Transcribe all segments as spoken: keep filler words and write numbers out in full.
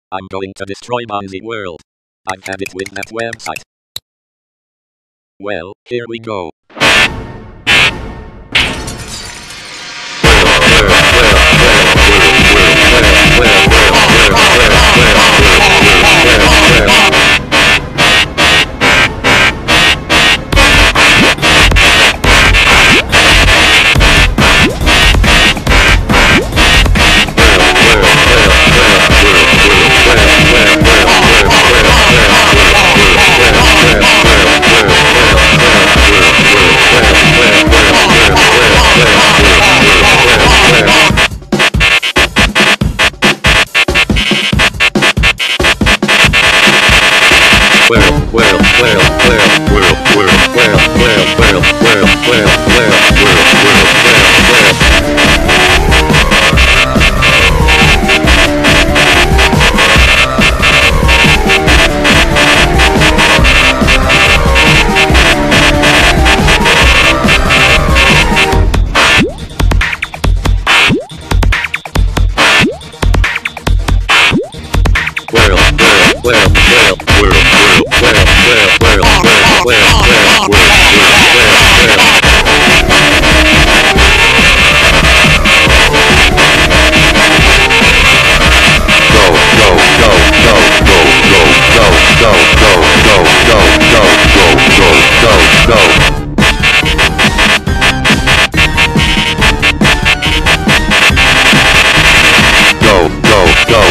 I'm going to destroy bonziworld. I've had it with that website. Well, here we go. Well, well, well, well, well, well, well, well, well, well, well, well, well,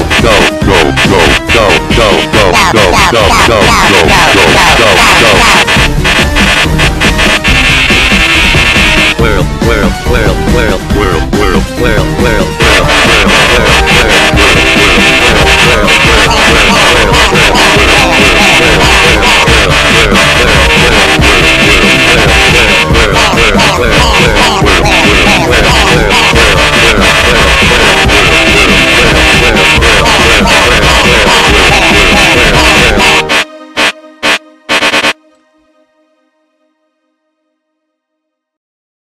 go, go, go, go, go, go, go, go, go, go, go.